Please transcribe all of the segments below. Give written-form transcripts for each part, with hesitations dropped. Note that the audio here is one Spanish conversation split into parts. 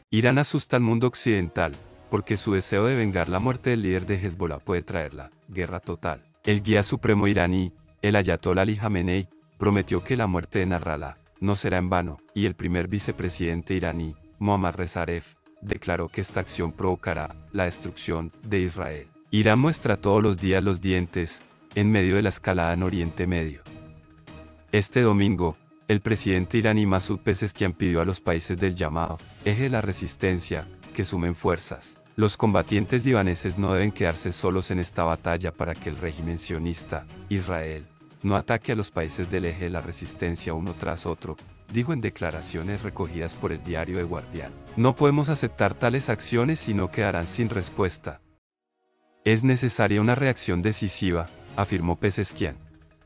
Irán asusta al mundo occidental, porque su deseo de vengar la muerte del líder de Hezbollah puede traer la guerra total. El guía supremo iraní, el ayatolá Ali Jamenei, prometió que la muerte de Nasrallah no será en vano, y el primer vicepresidente iraní, Mohammad Reza Aref, declaró que esta acción provocará la destrucción de Israel. Irán muestra todos los días los dientes, en medio de la escalada en Oriente Medio. Este domingo, el presidente iraní Masoud Pezeshkian pidió a los países del llamado Eje de la Resistencia que sumen fuerzas. Los combatientes libaneses no deben quedarse solos en esta batalla para que el régimen sionista, Israel, no ataque a los países del Eje de la Resistencia uno tras otro, dijo en declaraciones recogidas por el diario The Guardian. No podemos aceptar tales acciones y no quedarán sin respuesta. Es necesaria una reacción decisiva, afirmó Pezeshkian.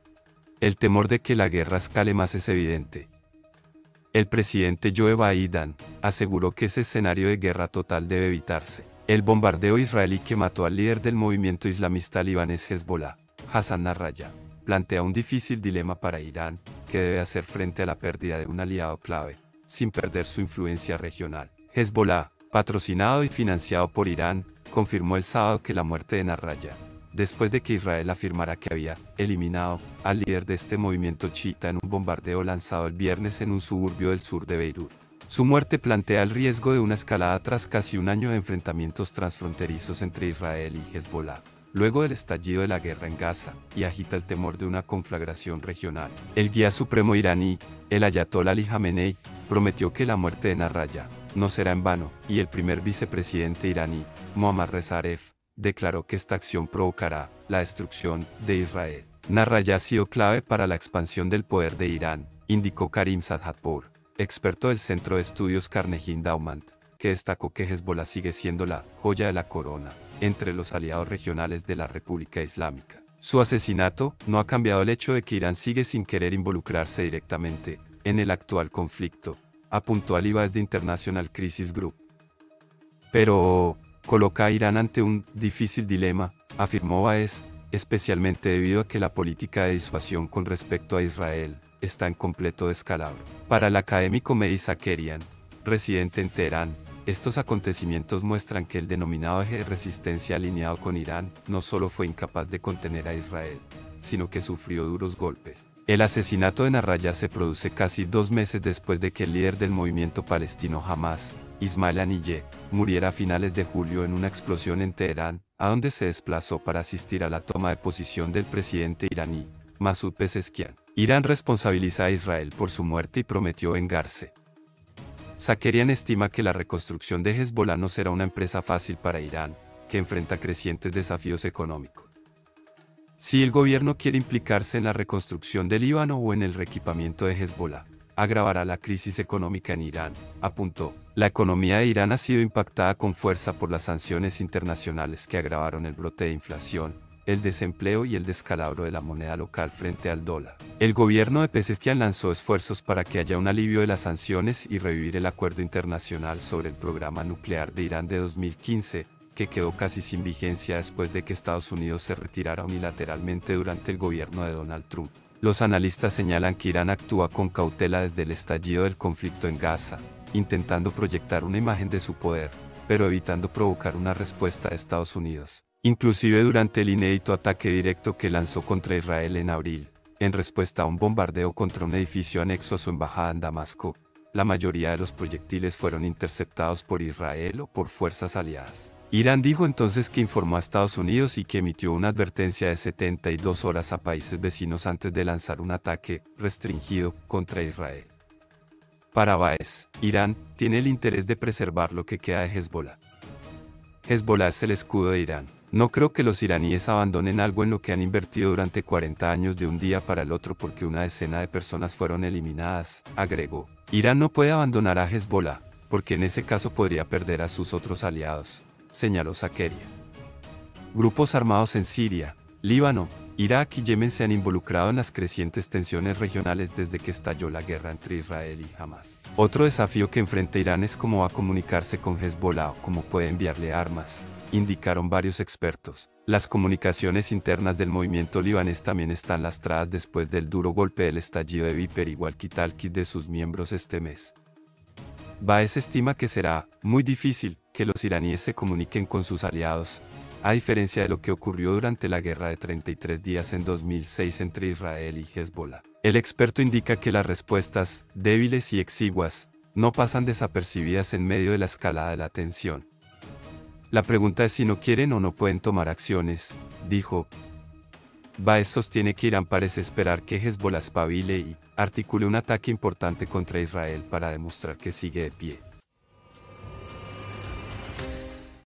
El temor de que la guerra escale más es evidente. El presidente Joe Biden aseguró que ese escenario de guerra total debe evitarse. El bombardeo israelí que mató al líder del movimiento islamista libanés Hezbollah, Hassan Nasrallah, plantea un difícil dilema para Irán, que debe hacer frente a la pérdida de un aliado clave, sin perder su influencia regional. Hezbollah, patrocinado y financiado por Irán, confirmó el sábado que la muerte de Nasrallah, después de que Israel afirmara que había eliminado al líder de este movimiento chiita en un bombardeo lanzado el viernes en un suburbio del sur de Beirut. Su muerte plantea el riesgo de una escalada tras casi un año de enfrentamientos transfronterizos entre Israel y Hezbollah, luego del estallido de la guerra en Gaza, y agita el temor de una conflagración regional. El guía supremo iraní, el ayatolá Ali Jamenei, prometió que la muerte de Nasrallah no será en vano, y el primer vicepresidente iraní, Mohammad Reza Aref, declaró que esta acción provocará la destrucción de Israel. Nasrallah ha sido clave para la expansión del poder de Irán, indicó Karim Sadhatpour, experto del Centro de Estudios Carnegie Endowment, que destacó que Hezbollah sigue siendo la joya de la corona entre los aliados regionales de la República Islámica. Su asesinato no ha cambiado el hecho de que Irán sigue sin querer involucrarse directamente en el actual conflicto, apuntó al Baez de International Crisis Group. Pero coloca a Irán ante un difícil dilema, afirmó Baez, especialmente debido a que la política de disuasión con respecto a Israel está en completo descalabro. Para el académico Mehdi Zakerian, residente en Teherán, estos acontecimientos muestran que el denominado eje de resistencia alineado con Irán no solo fue incapaz de contener a Israel, sino que sufrió duros golpes. El asesinato de Nasrallah se produce casi 2 meses después de que el líder del movimiento palestino Hamas, Ismail Haniyeh, muriera a finales de julio en una explosión en Teherán, a donde se desplazó para asistir a la toma de posición del presidente iraní, Masoud Pezeshkian. Irán responsabiliza a Israel por su muerte y prometió vengarse. Zakerian estima que la reconstrucción de Hezbollah no será una empresa fácil para Irán, que enfrenta crecientes desafíos económicos. Si el gobierno quiere implicarse en la reconstrucción del Líbano o en el reequipamiento de Hezbollah, agravará la crisis económica en Irán, apuntó. La economía de Irán ha sido impactada con fuerza por las sanciones internacionales que agravaron el brote de inflación, el desempleo y el descalabro de la moneda local frente al dólar. El gobierno de Pezeshkian lanzó esfuerzos para que haya un alivio de las sanciones y revivir el acuerdo internacional sobre el programa nuclear de Irán de 2015, que quedó casi sin vigencia después de que Estados Unidos se retirara unilateralmente durante el gobierno de Donald Trump. Los analistas señalan que Irán actúa con cautela desde el estallido del conflicto en Gaza, intentando proyectar una imagen de su poder, pero evitando provocar una respuesta de Estados Unidos. Inclusive durante el inédito ataque directo que lanzó contra Israel en abril, en respuesta a un bombardeo contra un edificio anexo a su embajada en Damasco, la mayoría de los proyectiles fueron interceptados por Israel o por fuerzas aliadas. Irán dijo entonces que informó a Estados Unidos y que emitió una advertencia de 72 horas a países vecinos antes de lanzar un ataque restringido contra Israel. Para Baez, Irán tiene el interés de preservar lo que queda de Hezbollah. Hezbollah es el escudo de Irán. No creo que los iraníes abandonen algo en lo que han invertido durante 40 años de un día para el otro porque una decena de personas fueron eliminadas, agregó. Irán no puede abandonar a Hezbollah, porque en ese caso podría perder a sus otros aliados, señaló Zakerian. Grupos armados en Siria, Líbano, Irak y Yemen se han involucrado en las crecientes tensiones regionales desde que estalló la guerra entre Israel y Hamas. Otro desafío que enfrenta Irán es cómo va a comunicarse con Hezbollah o cómo puede enviarle armas, indicaron varios expertos. Las comunicaciones internas del movimiento libanés también están lastradas después del duro golpe del estallido de Viper y walkie-talkies de sus miembros este mes. Baez estima que será muy difícil que los iraníes se comuniquen con sus aliados, a diferencia de lo que ocurrió durante la guerra de 33 días en 2006 entre Israel y Hezbollah. El experto indica que las respuestas, débiles y exiguas, no pasan desapercibidas en medio de la escalada de la tensión. La pregunta es si no quieren o no pueden tomar acciones, dijo. Baez sostiene que Irán parece esperar que Hezbollah espabile y articule un ataque importante contra Israel para demostrar que sigue de pie.